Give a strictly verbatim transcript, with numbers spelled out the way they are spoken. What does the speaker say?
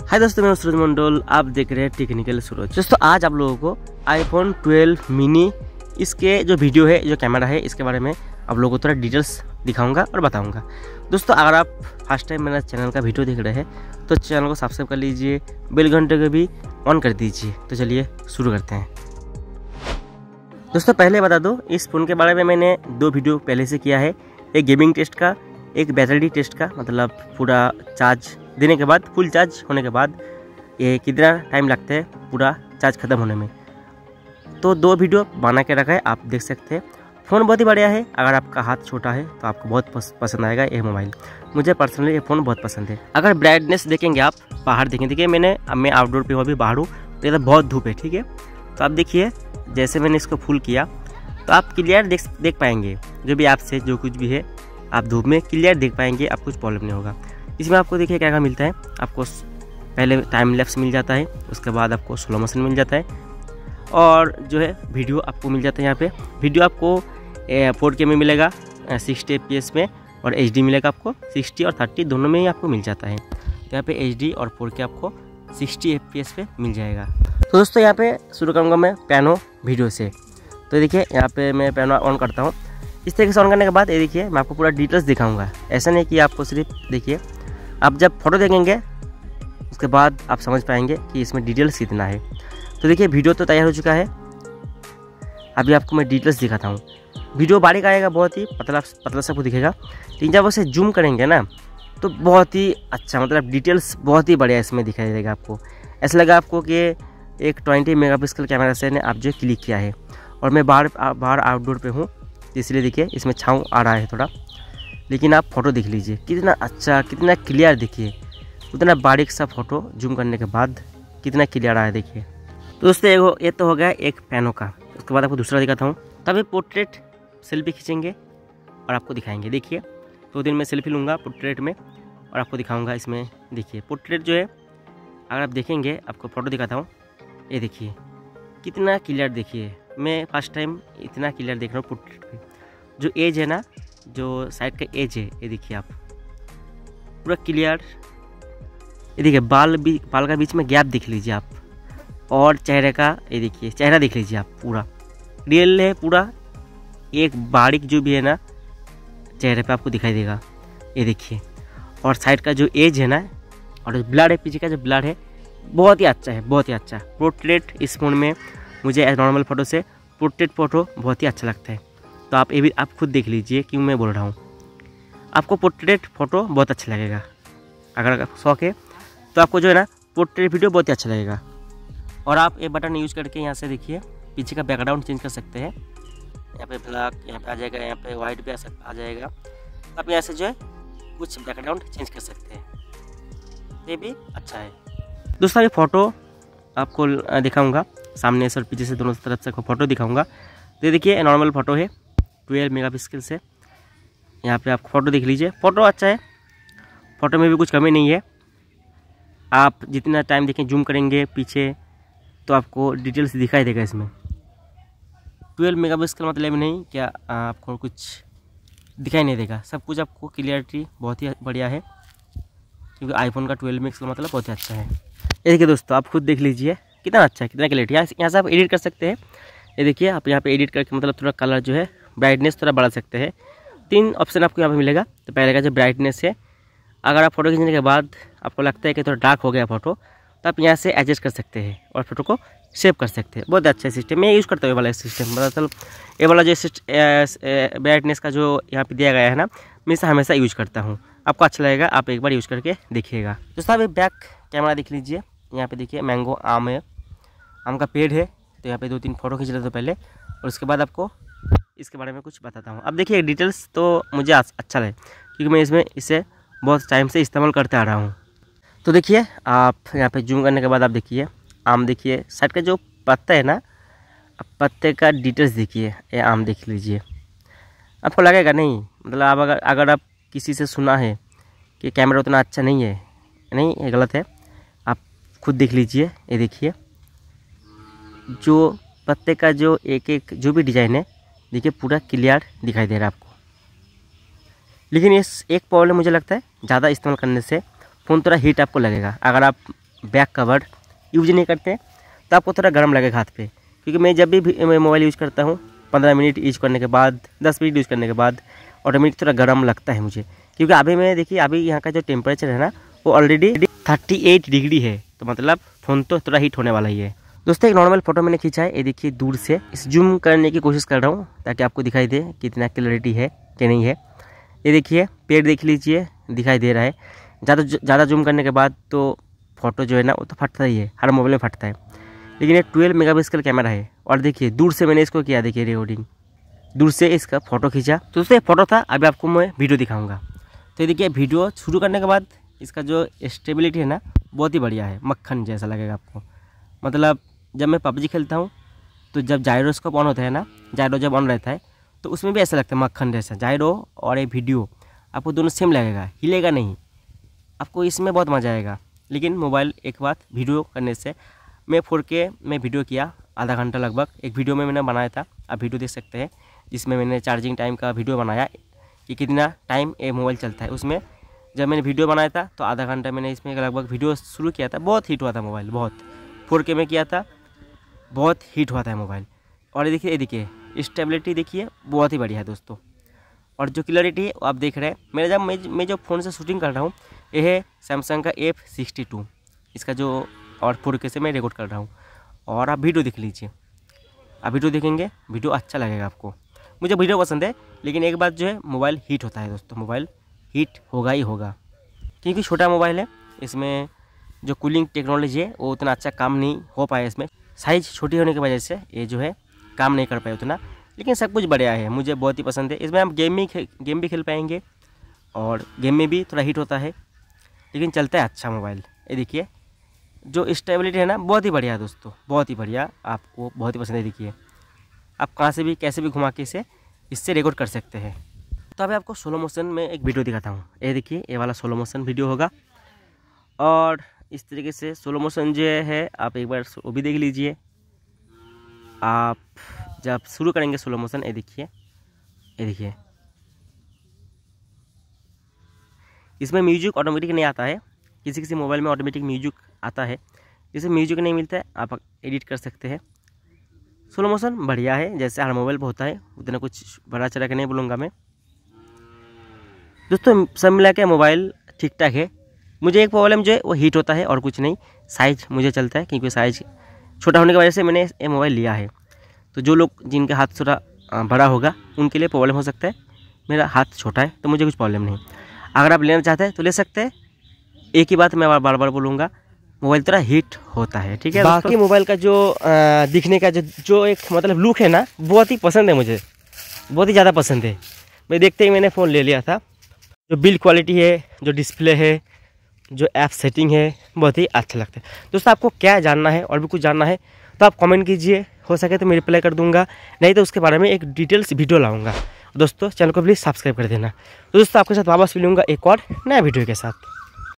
हाय दोस्तों, मैं सूरज मंडल, आप देख रहे हैं टेक्निकल सूरज। दोस्तों आज आप लोगों को आईफोन ट्वेल्व मिनी इसके जो वीडियो है, जो कैमरा है, इसके बारे में आप लोगों को थोड़ा डिटेल्स दिखाऊंगा और बताऊंगा। दोस्तों अगर आप फर्स्ट टाइम मेरा चैनल का वीडियो देख रहे हैं तो चैनल को सब्सक्राइब कर लीजिए, बेल घंटे को भी ऑन कर दीजिए। तो चलिए शुरू करते हैं। दोस्तों पहले बता दो, इस फ़ोन के बारे में मैंने दो वीडियो पहले से किया है, एक गेमिंग टेस्ट का, एक बैटरी टेस्ट का, मतलब पूरा चार्ज देने के बाद, फुल चार्ज होने के बाद ये कितना टाइम लगता है पूरा चार्ज ख़त्म होने में। तो दो वीडियो बना के रखा है, आप देख सकते हैं। फ़ोन बहुत ही बढ़िया है, अगर आपका हाथ छोटा है तो आपको बहुत पसंद आएगा ये मोबाइल। मुझे पर्सनली ये फ़ोन बहुत पसंद है। अगर ब्राइटनेस देखेंगे आप, बाहर देखेंगे, देखिए मैंने मैं आउटडोर पे हूँ, अभी बाहर हूँ, तो इधर बहुत धूप है, ठीक है। तो आप देखिए जैसे मैंने इसको फुल किया तो आप क्लियर देख देख पाएंगे, जो भी आपसे जो कुछ भी है आप धूप में क्लियर देख पाएंगे, आप कुछ प्रॉब्लम नहीं होगा। इसमें आपको देखिए क्या क्या मिलता है, आपको पहले टाइम लैप्स मिल जाता है, उसके बाद आपको स्लो मोशन मिल जाता है, और जो है वीडियो आपको मिल जाता है। यहाँ पे वीडियो आपको फोर के में मिलेगा सिक्सटी एफ पी एस में, और एच डी मिलेगा आपको सिक्सटी और थर्टी दोनों में ही आपको मिल जाता है। तो यहाँ पे एच डी और फोर के आपको सिक्सटी एफ पी एस पे मिल जाएगा। तो दोस्तों यहाँ पे शुरू करूँगा मैं पैनो वीडियो से। तो देखिए यहाँ पे मैं पैनो ऑन करता हूँ। इस तरीके से ऑन करने के बाद ये देखिए मैं आपको पूरा डिटेल्स दिखाऊंगा। ऐसा नहीं कि आपको सिर्फ देखिए, आप जब फोटो देखेंगे उसके बाद आप समझ पाएंगे कि इसमें डिटेल्स कितना है। तो देखिए वीडियो तो तैयार हो चुका है, अभी आपको मैं डिटेल्स दिखाता हूँ। वीडियो बारीक आएगा, बहुत ही पतला पतला सबको दिखेगा, लेकिन जब उसे जूम करेंगे ना तो बहुत ही अच्छा, मतलब डिटेल्स बहुत ही बढ़िया इसमें दिखाई देगा आपको। ऐसा लगा आपको कि एक ट्वेंटी मेगा पिक्सल कैमरा से ने आप जो क्लिक किया है। और मैं बाहर बाहर आउटडोर पे हूँ, इसलिए देखिए इसमें छाँव आ रहा है थोड़ा, लेकिन आप फ़ोटो देख लीजिए कितना अच्छा, कितना क्लियर, देखिए उतना बारीक सा फ़ोटो जूम करने के बाद कितना क्लियर आ रहा है, देखिए। तो दोस्तों ये तो हो गया एक पैनो का। उसके बाद आपको दूसरा दिखाता हूँ। तभी पोर्ट्रेट सेल्फी खींचेंगे और आपको दिखाएंगे। देखिए दो दिन में सेल्फी लूँगा पोर्ट्रेट में और आपको दिखाऊँगा। इसमें देखिए पोर्ट्रेट जो है, अगर आप देखेंगे आपको फ़ोटो दिखाता हूँ, ये देखिए कितना क्लियर, देखिए मैं फर्स्ट टाइम इतना क्लियर देख रहा हूँ पोर्ट्रेट में। जो एज है ना, जो साइड का एज है, ये देखिए आप पूरा क्लियर। ये देखिए बाल भी, बाल का बीच में गैप देख लीजिए आप, और चेहरे का ये देखिए चेहरा देख लीजिए आप, पूरा रियल है, पूरा एक बारीक जो भी है ना चेहरे पे आपको दिखाई देगा, ये देखिए। और साइड का जो एज है ना, और ब्लड है, पीछे का जो ब्लड है, बहुत ही अच्छा है, बहुत ही अच्छा। पोर्ट्रेट इस फोन में मुझे नॉर्मल फ़ोटो से पोर्ट्रेट फ़ोटो बहुत ही अच्छा लगता है। तो आप ये भी आप खुद देख लीजिए क्यों मैं बोल रहा हूँ, आपको पोर्ट्रेट फ़ोटो बहुत अच्छा लगेगा। अगर आपको शौक है तो आपको जो है ना पोर्ट्रेट वीडियो बहुत ही अच्छा लगेगा। और आप ये बटन यूज़ करके यहाँ से देखिए पीछे का बैकग्राउंड चेंज कर सकते हैं। यहाँ पे ब्लैक यहाँ पे आ जाएगा, यहाँ पे वाइट भी आ जाएगा। आप यहाँ से जो है कुछ बैकग्राउंड चेंज कर सकते हैं, ये भी अच्छा है। दोस्तों ये फ़ोटो आपको दिखाऊंगा, सामने से और पीछे से दोनों तरफ से फ़ोटो दिखाऊंगा। तो ये देखिए नॉर्मल फ़ोटो है ट्वेल्व मेगा पिक्सल से। यहाँ पे आप फ़ोटो देख लीजिए, फ़ोटो अच्छा है, फ़ोटो में भी कुछ कमी नहीं है। आप जितना टाइम देखें, जूम करेंगे पीछे तो आपको डिटेल्स दिखाई देगा। इसमें ट्वेल्व मेगा पिक्सल मतलब नहीं क्या आपको कुछ दिखाई नहीं देगा, सब कुछ आपको क्लियरिटी बहुत ही बढ़िया है, क्योंकि आईफोन का ट्वेल्व मेगा पिक्सल मतलब बहुत ही अच्छा है। ये देखिए दोस्तों आप खुद देख लीजिए कितना अच्छा है, कितना क्लियरिटी। यहाँ यहाँ से आप एडिट कर सकते हैं। ये देखिए आप यहाँ पे एडिट करके मतलब थोड़ा कलर जो है, ब्राइटनेस थोड़ा बढ़ा सकते हैं। तीन ऑप्शन आपको यहाँ पे मिलेगा। तो पहले का जो ब्राइटनेस है, अगर आप फोटो खींचने के बाद आपको लगता है कि थोड़ा डार्क हो गया फोटो, तो आप यहाँ से एडजस्ट कर सकते हैं और फोटो को सेव कर सकते हैं। बहुत अच्छा सिस्टम, मैं यूज़ करता हूँ ये वाला सिस्टम। मतलब ये वाला जो ब्राइटनेस का जो यहाँ पे दिया गया है ना, मैं इसे हमेशा यूज करता हूँ। आपको अच्छा लगेगा, आप एक बार यूज़ करके देखिएगा। दोस्तों आप बैक कैमरा देख लीजिए, यहाँ पे देखिए मैंगो आम है, आम का पेड़ है। तो यहाँ पे दो तीन फ़ोटो खींच लेते पहले, और उसके बाद आपको इसके बारे में कुछ बताता हूँ। अब देखिए डिटेल्स तो मुझे अच्छा लगे, क्योंकि मैं इसमें इसे बहुत टाइम से इस्तेमाल करते आ रहा हूँ। तो देखिए आप यहाँ पे जूम करने के बाद आप देखिए आम, देखिए साइड का जो पत्ता है ना, पत्ते का डिटेल्स देखिए, ये आम देख लीजिए। आपको लगेगा नहीं, मतलब आप अगर अगर आप किसी से सुना है कि कैमरा उतना अच्छा नहीं है, नहीं ये गलत है, आप खुद देख लीजिए। ये देखिए जो पत्ते का जो एक एक जो भी डिज़ाइन है, देखिए पूरा क्लियर दिखाई दे रहा है आपको। लेकिन इस एक प्रॉब्लम मुझे लगता है, ज़्यादा इस्तेमाल करने से फ़ोन थोड़ा हीट आपको लगेगा। अगर आप बैक कवर यूज नहीं करते तो आपको थोड़ा गर्म लगेगा हाथ पे, क्योंकि मैं जब भी मोबाइल यूज़ करता हूँ पंद्रह मिनट यूज़ करने के बाद, दस मिनट यूज़ करने के बाद ऑटोमेटिक थोड़ा गर्म लगता है मुझे, क्योंकि अभी मैं देखिए अभी यहाँ का जो टेम्परेचर है ना वो ऑलरेडी थर्टी एट डिग्री है, तो मतलब फ़ोन तो थोड़ा हीट होने वाला ही है। दोस्तों एक नॉर्मल फोटो मैंने खींचा है, ये देखिए दूर से इस जूम करने की कोशिश कर रहा हूँ ताकि आपको दिखाई दे कितना क्लैरिटी है कि नहीं है। ये देखिए पेड़ देख लीजिए, दिखाई दे रहा है। ज़्यादा ज़्यादा जूम करने के बाद तो फ़ोटो जो है ना वो तो फटता ही है, हर मोबाइल में फटता है, लेकिन ये ट्वेल्व मेगा पिक्सल कैमरा है। और देखिए दूर से मैंने इसको किया, देखिए रिकॉर्डिंग दूर से इसका फ़ोटो खींचा। तो दोस्तों ये फ़ोटो था, अभी आपको मैं वीडियो दिखाऊंगा। तो ये देखिए वीडियो शुरू करने के बाद इसका जो स्टेबिलिटी है ना बहुत ही बढ़िया है, मक्खन जैसा लगेगा आपको। मतलब जब मैं पबजी खेलता हूँ तो जब जायरोस्कोप ऑन होता है ना, जायरो जब ऑन रहता है तो उसमें भी ऐसा लगता है मक्खन जैसा। जायरो और ये वीडियो आपको दोनों सेम लगेगा, हिलेगा नहीं, आपको इसमें बहुत मज़ा आएगा। लेकिन मोबाइल एक बात, वीडियो करने से मैं फोर के में वीडियो किया आधा घंटा लगभग, एक वीडियो में मैंने बनाया था, आप वीडियो देख सकते हैं जिसमें मैंने चार्जिंग टाइम का वीडियो बनाया कि कितना टाइम ये मोबाइल चलता है। उसमें जब मैंने वीडियो बनाया था तो आधा घंटा मैंने इसमें लगभग वीडियो शुरू किया था। बहुत हीट हुआ था मोबाइल, बहुत फोर के में किया था, बहुत हीट हुआ था मोबाइल। और ये देखिए, ये देखिए स्टेबिलिटी देखिए बहुत ही बढ़िया है दोस्तों। और जो क्लैरिटी है आप देख रहे हैं, मेरा जब मैं मैं जो फ़ोन से शूटिंग कर रहा हूँ ये है सैमसंग का एफ सिक्सटी टू, इसका जो और फोर के से मैं रिकॉर्ड कर रहा हूँ। और आप वीडियो देख लीजिए, आप वीडियो देखेंगे वीडियो अच्छा लगेगा आपको। मुझे वीडियो पसंद है, लेकिन एक बात जो है मोबाइल हीट होता है दोस्तों, मोबाइल हीट होगा ही होगा, क्योंकि छोटा मोबाइल है, इसमें जो कूलिंग टेक्नोलॉजी है वो उतना अच्छा काम नहीं हो पाया। इसमें साइज़ छोटी होने की वजह से ये जो है काम नहीं कर पाए उतना, लेकिन सब कुछ बढ़िया है, मुझे बहुत ही पसंद है। इसमें हम गेम भी गेम भी खेल पाएंगे और गेम में भी थोड़ा हीट होता है, लेकिन चलता है अच्छा मोबाइल। ये देखिए जो स्टेबिलिटी है ना बहुत ही बढ़िया है दोस्तों, बहुत ही बढ़िया, आपको बहुत ही पसंद है। देखिए आप कहाँ से भी कैसे भी घुमा के इसे इससे रिकॉर्ड कर सकते हैं। तो अभी आपको स्लो मोशन में एक वीडियो दिखाता हूँ। ये देखिए ये वाला स्लो मोशन वीडियो होगा, और इस तरीके से स्लो मोशन जो है आप एक बार वो भी देख लीजिए। आप जब शुरू करेंगे स्लो मोशन, ये देखिए, ये देखिए इसमें म्यूजिक ऑटोमेटिक नहीं आता है, किसी किसी मोबाइल में ऑटोमेटिक म्यूजिक आता है, जिसे म्यूजिक नहीं मिलता है आप एडिट कर सकते हैं। स्लो मोशन बढ़िया है, जैसे हर मोबाइल पर होता है, उतना कुछ बड़ा चढ़ा के नहीं बोलूँगा मैं दोस्तों। सब मिला के मोबाइल ठीक ठाक है। मुझे एक प्रॉब्लम जो है वो हीट होता है और कुछ नहीं, साइज़ मुझे चलता है, क्योंकि साइज़ छोटा होने की वजह से मैंने ये मोबाइल लिया है। तो जो लोग जिनके हाथ थोड़ा बड़ा होगा उनके लिए प्रॉब्लम हो सकता है, मेरा हाथ छोटा है तो मुझे कुछ प्रॉब्लम नहीं। अगर आप लेना चाहते हैं तो ले सकते हैं। एक ही बात मैं बार बार बार बोलूँगा, मोबाइल थोड़ा हीट होता है, ठीक है। बाकी मोबाइल का जो आ, दिखने का जो जो एक मतलब लुक है ना बहुत ही पसंद है, मुझे बहुत ही ज़्यादा पसंद है। मैं देखते ही मैंने फ़ोन ले लिया था। जो बिल्ड क्वालिटी है, जो डिस्प्ले है, जो ऐप सेटिंग है, बहुत ही अच्छा लगता है। दोस्तों आपको क्या जानना है और भी कुछ जानना है तो आप कमेंट कीजिए, हो सके तो मैं रिप्लाई कर दूंगा, नहीं तो उसके बारे में एक डिटेल्स वीडियो लाऊंगा। दोस्तों चैनल को प्लीज़ सब्सक्राइब कर देना। तो दोस्तों आपके साथ वापस मिलूंगा एक और नया वीडियो के साथ।